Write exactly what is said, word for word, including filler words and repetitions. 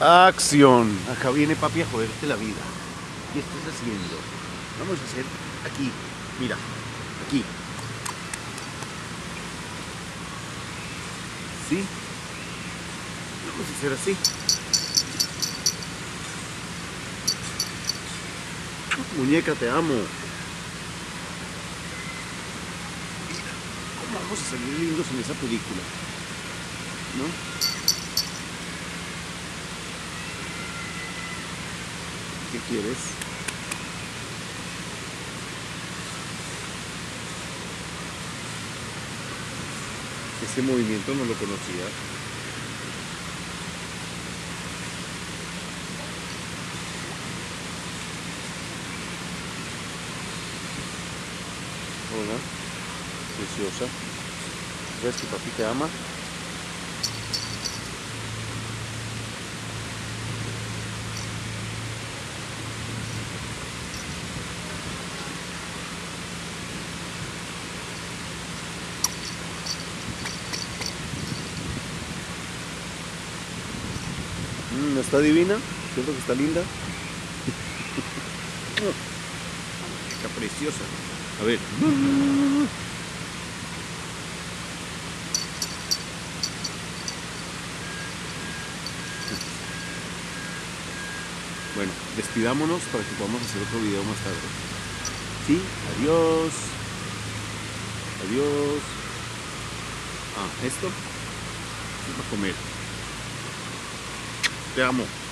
Acción. Acá viene papi a joderte la vida. ¿Qué estás haciendo? Vamos a hacer aquí. Mira, aquí. ¿Sí? Vamos a hacer así. Muñeca, te amo. Mira, ¿cómo vamos a salir lindos en esa película? ¿No? ¿Qué quieres? Ese movimiento no lo conocía. Hola, preciosa. ¿Ves que papi te ama? Mm, ¿está divina? ¿Cierto que está linda? Está preciosa. A ver. Bueno, despidámonos para que podamos hacer otro video más tarde. Sí, adiós. Adiós. Ah, esto es para comer. Te amo.